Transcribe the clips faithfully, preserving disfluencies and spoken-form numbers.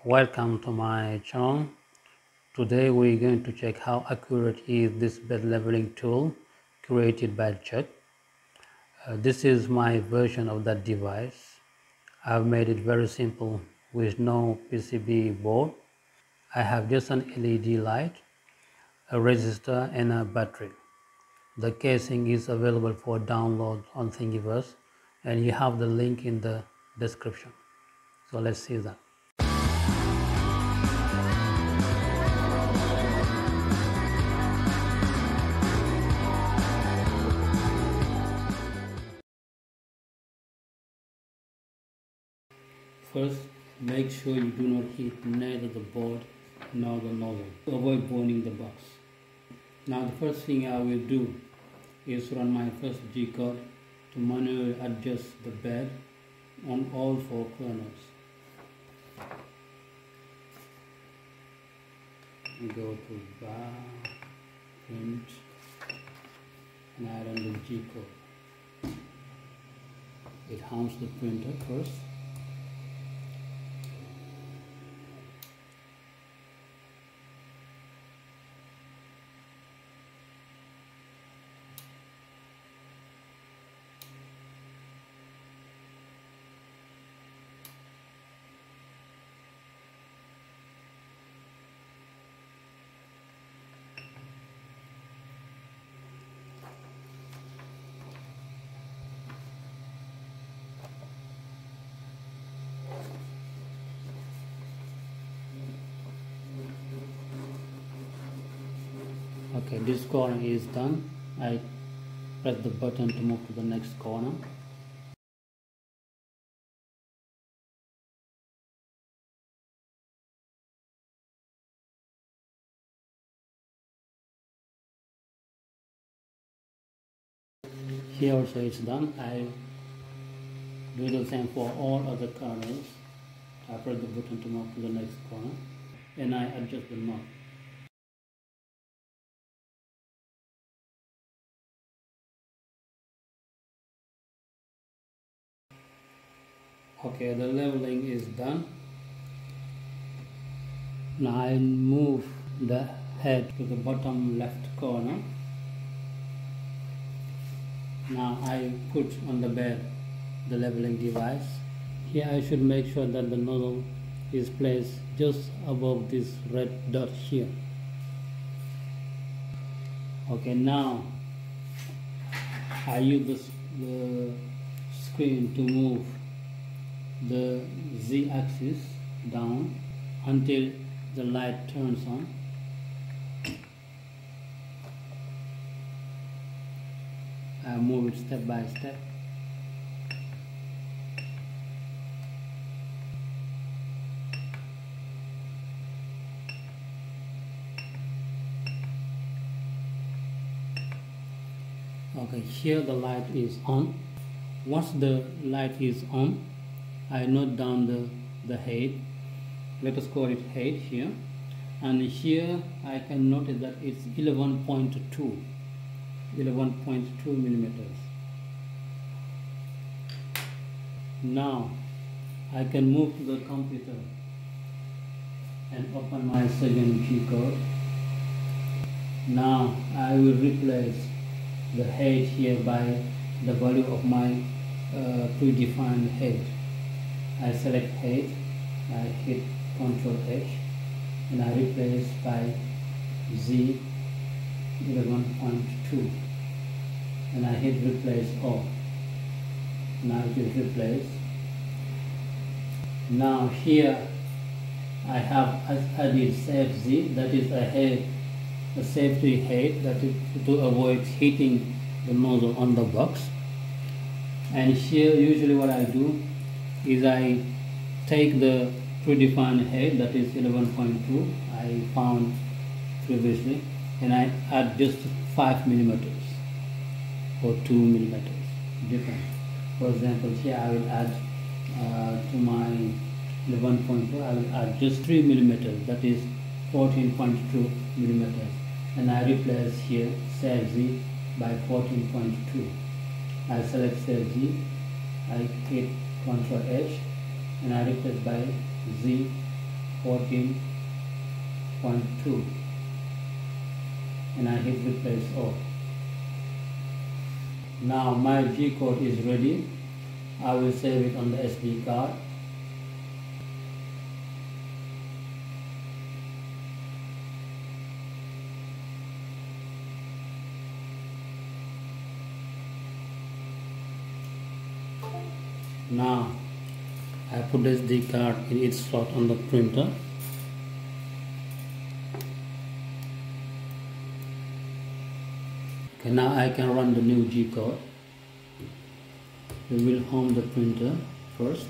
Welcome to my channel. Today we're going to check how accurate is this bed leveling tool created by Chuck. Uh, this is my version of that device. I've made it very simple with no P C B board. I have just an L E D light, a resistor and a battery. The casing is available for download on Thingiverse and you have the link in the description. So let's see that. First, make sure you do not hit neither the board nor the nozzle to avoid burning the box. Now the first thing I will do is run my first G code to manually adjust the bed on all four corners. We go to bar, print, and I run the G code. It harms the printer first. Okay, this corner is done. I press the button to move to the next corner. Here also it's done. I do the same for all other corners. I press the button to move to the next corner and I adjust the knob. Okay, the leveling is done. Now I move the head to the bottom left corner. Now I put on the bed the leveling device. Here I should make sure that the nozzle is placed just above this red dot here. Okay, now I use this, the screen to move the Z-axis down until the light turns on. I move it step by step. Okay, here the light is on. Once the light is on, I note down the, the height. Let us call it height here. And here I can notice that it's eleven point two. eleven point two millimeters. Now I can move to the computer and open my second G code. Now I will replace the height here by the value of my uh, predefined height. I select height, I hit control H and I replace by Z eleven point two and I hit replace all. Now it is replaced. Now here I have added save Z, that is a head, a safety height, that is to avoid hitting the nozzle on the box. And here usually what I do is I take the predefined height, that is eleven point two I found previously, and I add just five millimeters or two millimeters difference. For example, here I will add uh, to my eleven point two I will add just three millimeters, that is fourteen point two millimeters, and I replace here save Z by fourteen point two. I select save Z, I hit control H and I replace by Z fourteen point two, and I hit replace all. Now my G code is ready. I will save it on the S D card. Now I put the S D card in its slot on the printer. Okay, now I can run the new G code. We will home the printer first.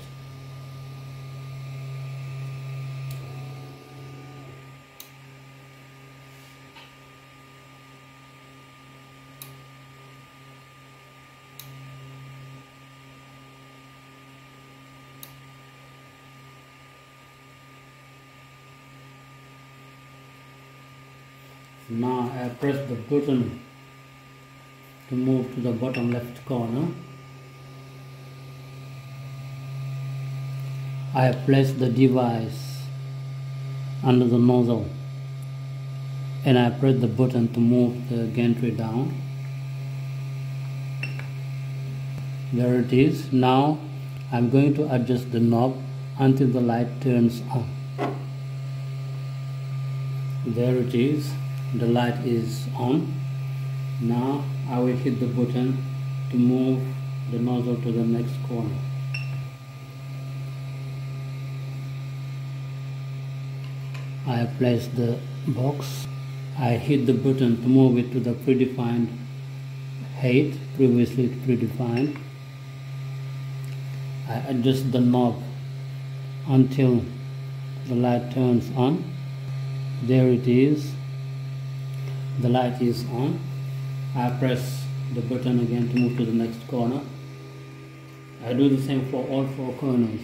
Now I press the button to move to the bottom left corner. I place the device under the nozzle and I press the button to move the gantry down. There it is. Now I'm going to adjust the knob until the light turns on. There it is. The light is on. Now I will hit the button to move the nozzle to the next corner. I place the box. I hit the button to move it to the predefined height, previously predefined. I adjust the knob until the light turns on. There it is. The light is on. I press the button again to move to the next corner. I do the same for all four corners.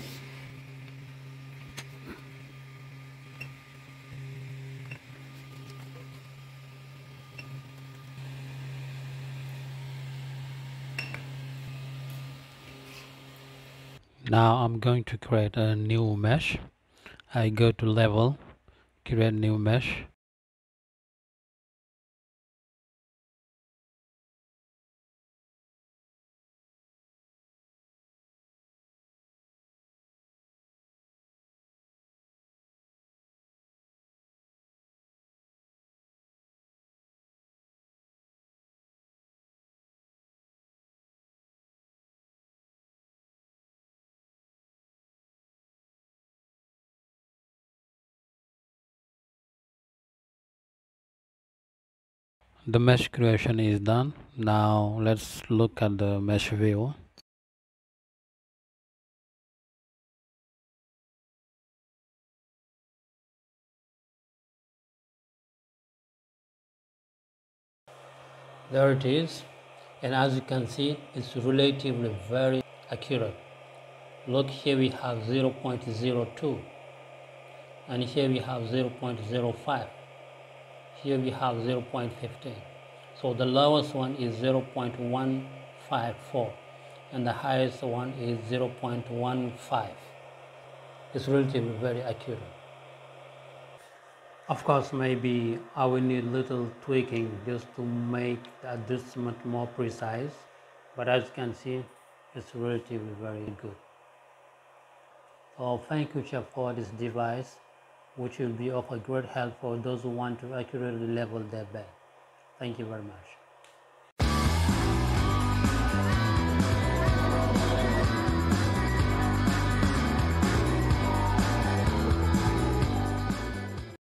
Now I'm going to create a new mesh. I go to level, create new mesh. The mesh creation is done. Now let's look at the mesh view. There it is, and as you can see, it's relatively very accurate. Look, here we have zero point zero two, and here we have zero point zero five. Here we have zero point one five. So the lowest one is zero point one five four and the highest one is zero point one five. It's relatively very accurate. Of course, maybe I will need little tweaking just to make the adjustment more precise, but as you can see, it's relatively very good. So thank you, Chef, for this device, which will be of a great help for those who want to accurately level their bed. Thank you very much.